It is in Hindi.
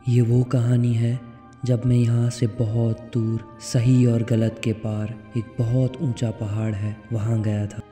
ये वो कहानी है जब मैं यहाँ से बहुत दूर, सही और गलत के पार, एक बहुत ऊंचा पहाड़ है, वहाँ गया था।